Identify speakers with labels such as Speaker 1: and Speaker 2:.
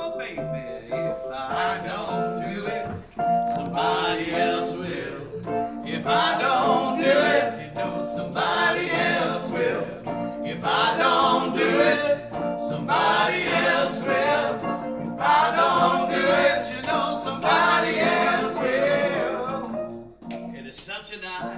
Speaker 1: Oh, baby, if I don't do it, somebody else will. If I don't do it, you know somebody else will. If I don't do it, somebody else will. If I don't do it, you know somebody else will. It is such a night